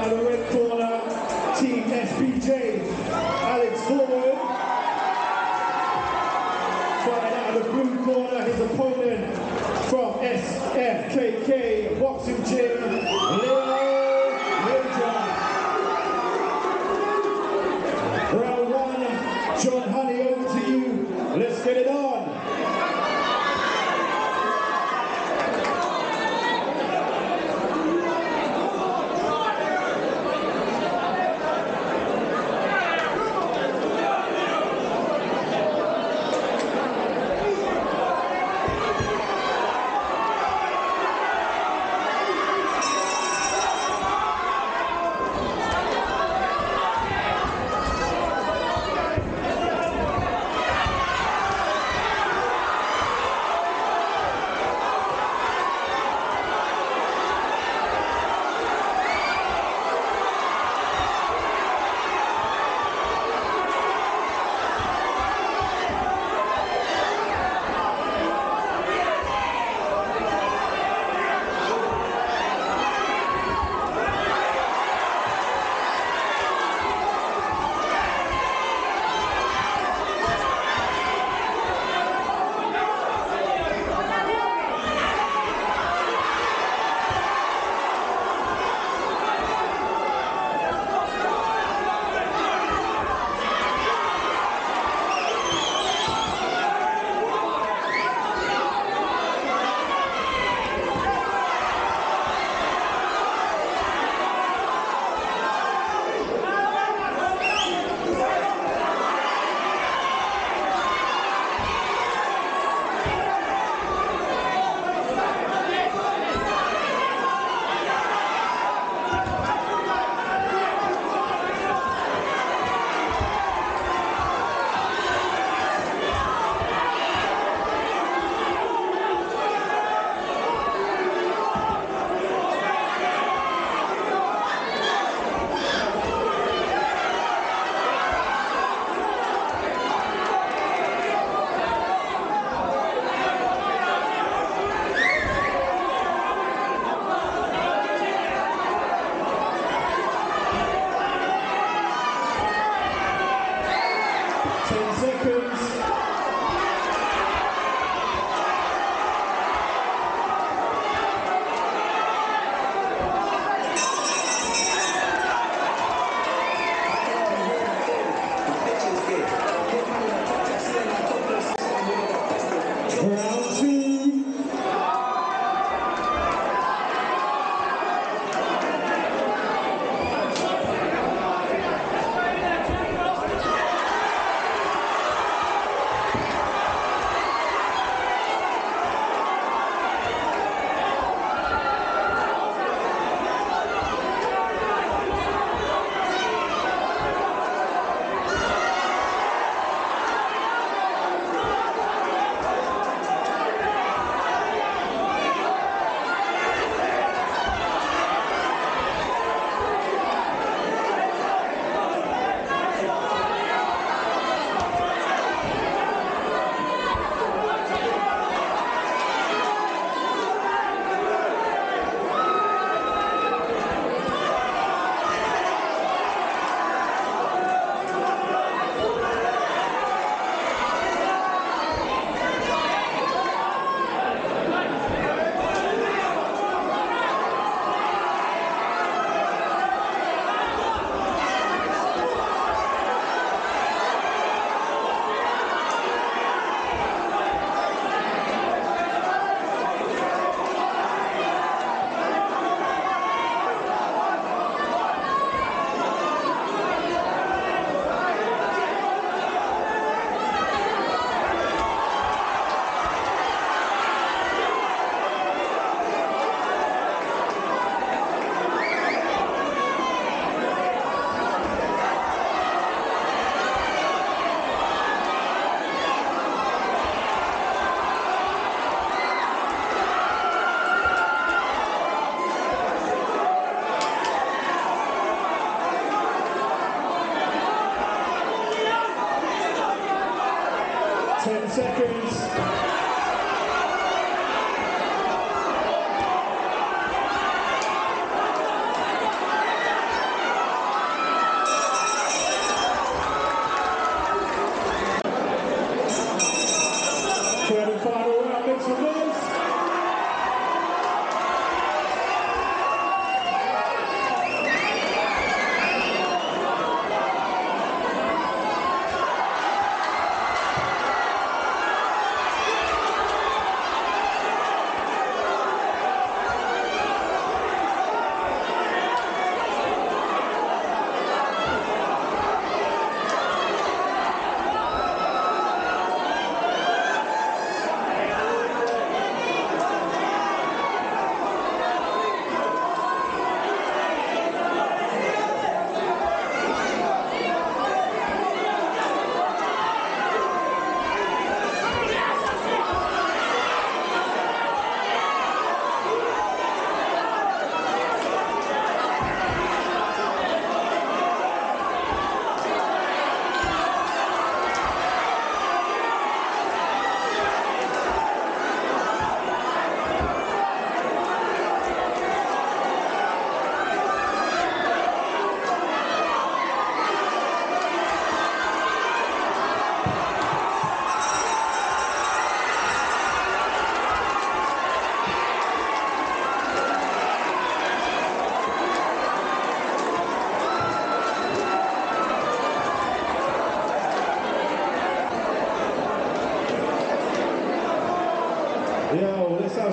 out of the red corner, Team SPJ, Alex forward. Fighting out of the blue corner, his opponent from SFKK Boxing Gym, Leo Ranger. Round one, John Honey, over to you. Let's get it on.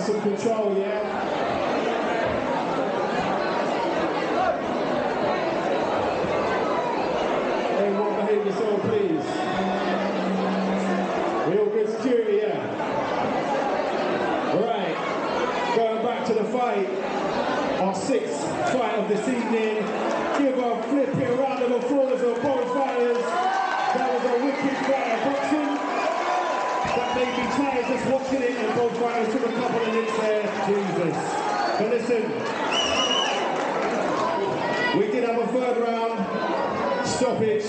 some control, yeah? Everyone behave yourself, please. We all good security, yeah? Right, going back to the fight. Our sixth fight of this evening. Give a flipping round of applause for both fighters. That was a wicked fight of boxing. That made me tired just watching it, and both fighters took a couple of nicks there. Jesus. But listen, we did have a third round stoppage.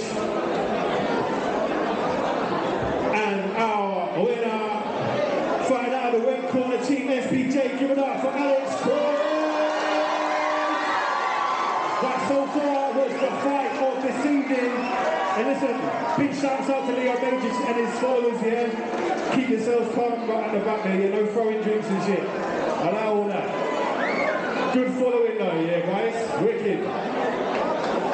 And our winner, fighting out of the red corner, Team SPJ, give it up for Alex Crowe. That so far was the fight of this evening. And listen, big shouts out to Leo Majors and his followers here. Keep yourselves calm right at the back there, you know, throwing drinks and shit. Allow all that. Good following though, yeah guys, wicked.